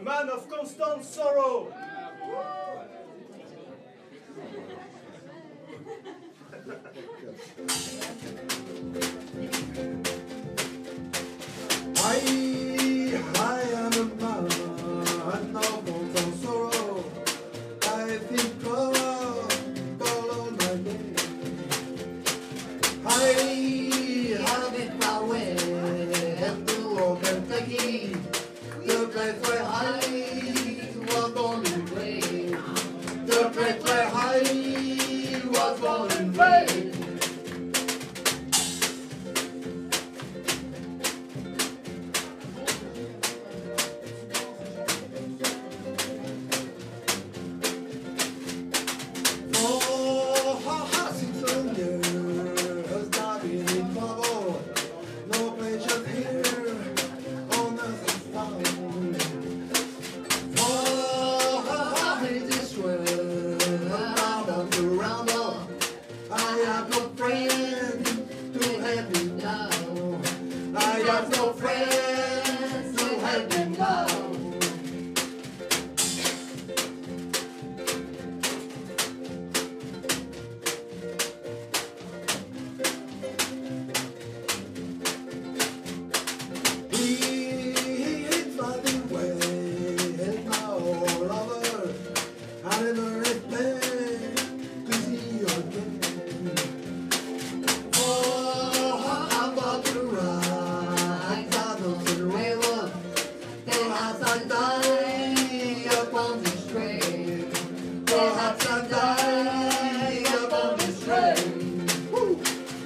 man of constant sorrow. I am a man of constant sorrow. I think all my day. I have it my way to Kentucky, the place where I was born and raised, the place where I was born and raised. I got no friends to help me now. He's finding way, my old lover. I never expect to see you again. Perhaps I die upon this train. Woo.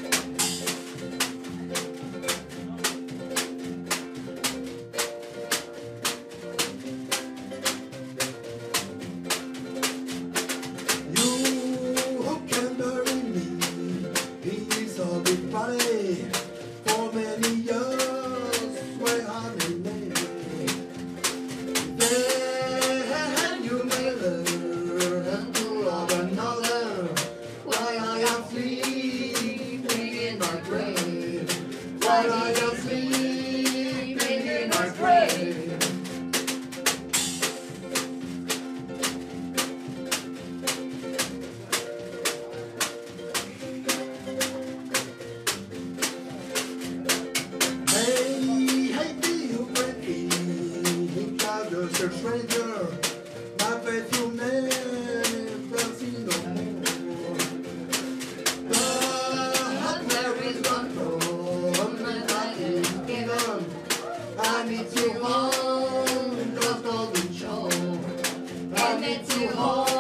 You who can bury me in this orbit body for many years where I may lay. Then you may learn another why I am sleeping in my grave, why I am sleeping in my grave. Hey, be you ready? You are just a stranger. My faith you never see no more. But there is one problem that is given. I need to hold the golden show. I need to hold